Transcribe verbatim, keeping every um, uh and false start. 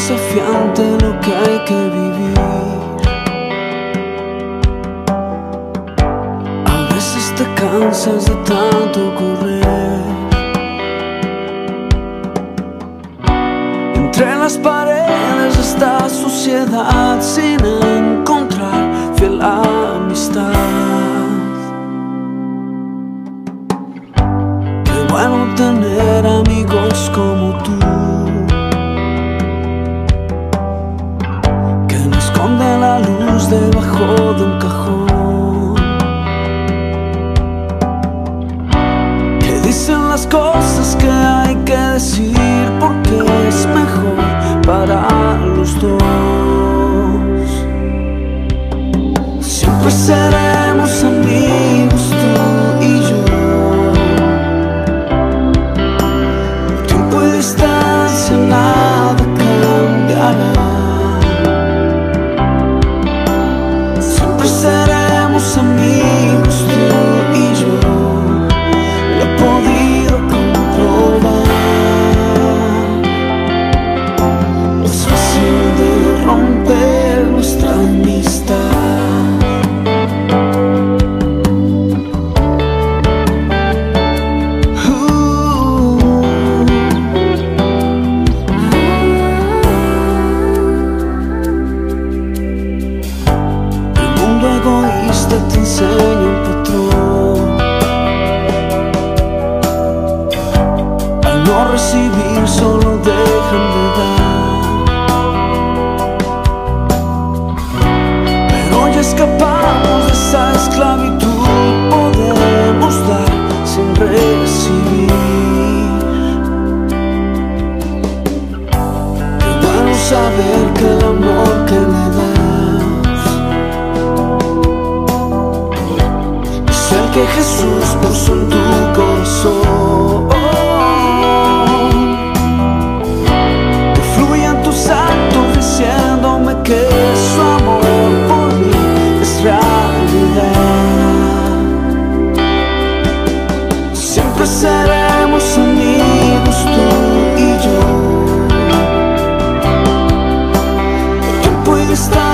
desafiante lo que hay que vivir. A veces te cansas de tanto correr. Entre las paredes de esta sociedad sin encontrar fiel amistad. Qué bueno tener amigos como tú, que no esconden la luz debajo de un cajón, que dicen las cosas que hay que decir porque es mejor para los dos. Siempre seremos amigos tú y yo. Tiempo y distancia nada cambiará. Siempre seremos amigos tú y yo. Lo he podido comprobar. Es fácil de romper nuestra amistad. Egoísta te enseña un patrón. Al no recibir solo dejan de dar. Pero ya escapamos de esa esclavitud. Podemos dar sin recibir. Qué bueno saber que el amor que me das el que Jesús puso en tu corazón, que fluyan tus actos diciéndome que su amor por mí es realidad. Siempre seremos amigos tú y yo. El tiempo y distancia